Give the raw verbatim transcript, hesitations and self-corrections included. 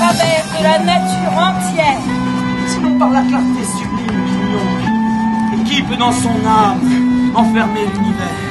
travers de la nature entière. Sinon par la clarté sublime qui nous et qui peut dans son âme enfermer l'univers.